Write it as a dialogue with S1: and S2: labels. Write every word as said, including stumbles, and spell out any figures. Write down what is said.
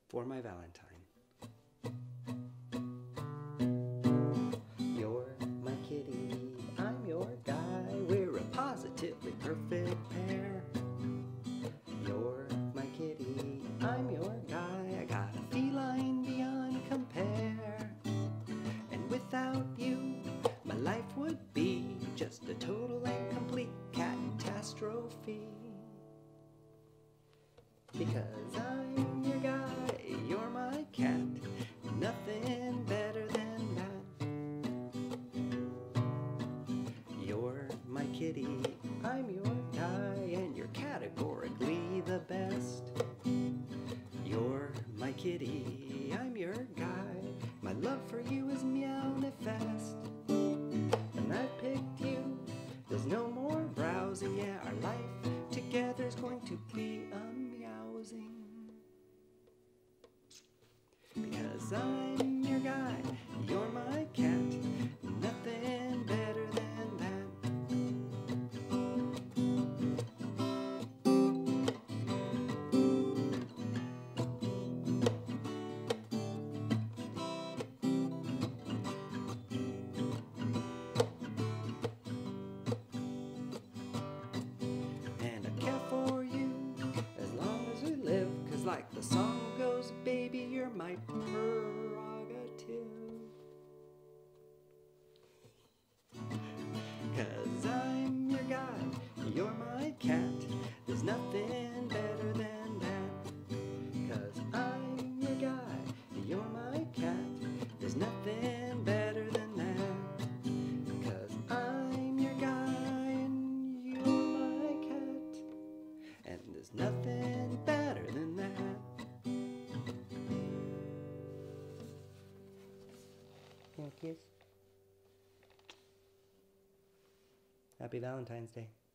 S1: for my Valentine. You're my kitty, I'm your guy, we're a positively perfect pair. You're my kitty, I'm your guy, I got a feline beyond compare. And without you, my life would be just a total and complete catastrophe. Because I'm your guy, you're my cat, nothing better than that. You're my kitty, I'm your guy, and you're categorically the best. You're my kitty, I'm your guy, my love for you is meow-nifest. And I picked you, there's no more browsing, yeah, our life together's going to be a meowsing. Because I'm your guy, you're my cat, nothing better than that. And I care for you as long as we live, 'cause like the song goes, baby, you're my prerogative. 'Cause I'm your guy, you're my cat, there's nothing better than that. 'Cause I'm your guy, you're my cat, there's nothing better than that. 'Cause I'm your guy and you're my cat, and there's nothing better than that. Can I kiss? Happy Valentine's Day.